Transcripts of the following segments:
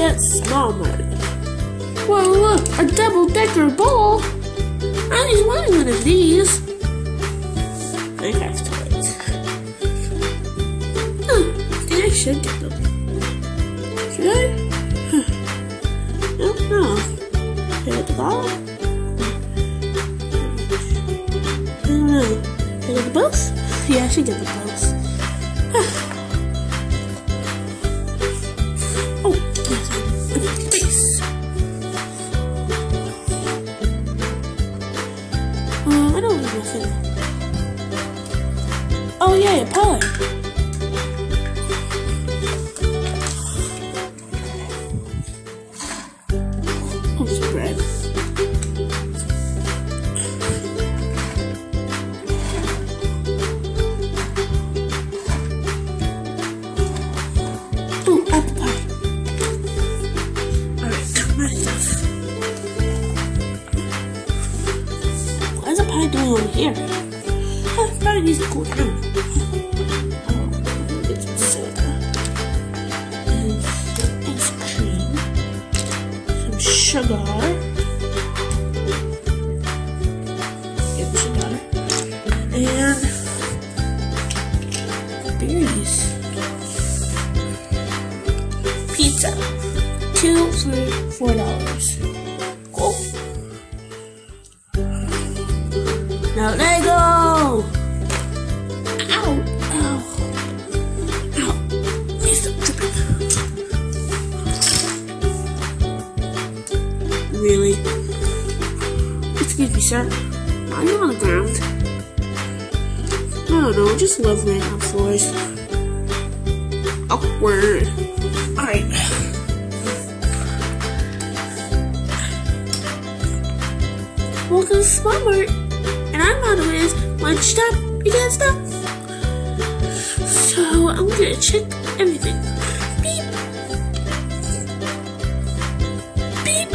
at Small Mart. Whoa, look, a double-decker bowl. I always wanted one of these. I have toys. I think I should get them. Should I? I don't know. Should I get the ball? I don't know. Should I get the both? Yeah, I should get the both. Oh, face. I don't have nothing. Oh yeah, a pie. Oh, some bread. Oh, apple pie. Alright, got my stuff. What is a pie doing over here? Probably needs to cool down. Get some soda. And some ice cream. Some sugar. Get the sugar. And berries. Pizza. 2 for $4. Cool. Now let go! Ow! Ow! Ow! Please stop tripping. Really? Excuse me, sir. Are you on the ground? I don't know, just love laying on floors. Awkward. Alright. Welcome to Small Mart. And our motto is, once you stop, you can't stop. So I'm gonna check everything. Beep. Beep.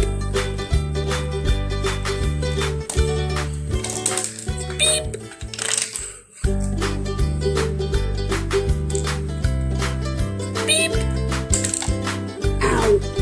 Beep. Beep. Ow.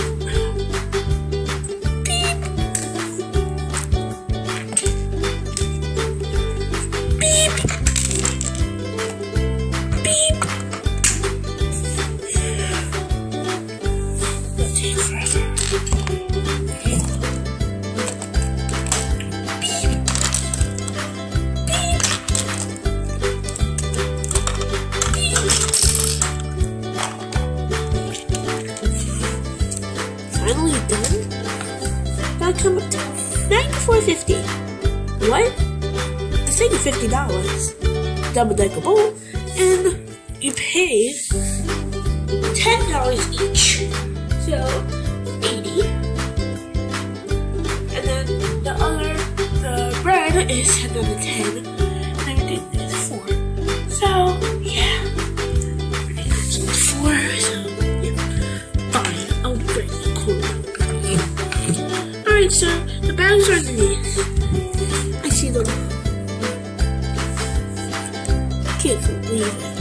Finally done? Gotta come up to $94.50. What? I saved $50. Double-decker bowl, and you pay $10 each. So $80. And then the bread is another $10. And everything is $4. So yeah. Everything is $4. So yeah. Fine. I'll break the corner. Alright, so the bags are underneath. I see them. Can't believe it.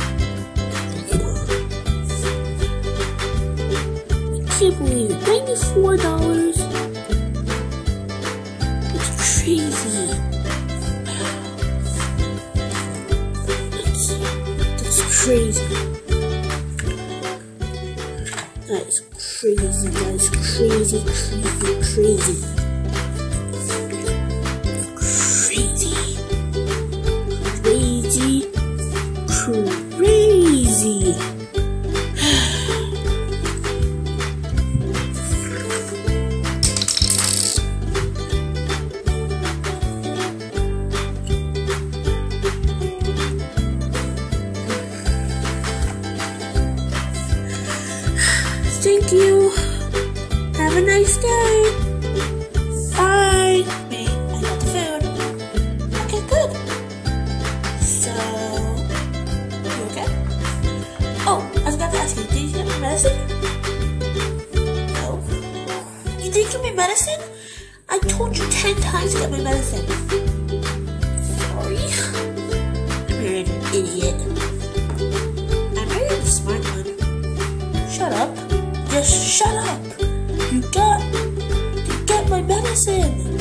I can't believe it. $94. It's crazy. That's crazy. That is crazy, guys. Crazy, crazy, crazy. Crazy. Crazy. Crazy. Thank you. Have a nice day. Bye. Wait, I got the food. Okay, good. So, you okay? Oh, I was about to ask you, did you get my medicine? No. You didn't get my medicine? I told you 10 times to get my medicine. Sorry. I'm really an idiot. I'm really the smart one. Shut up. Just shut up. You got my medicine.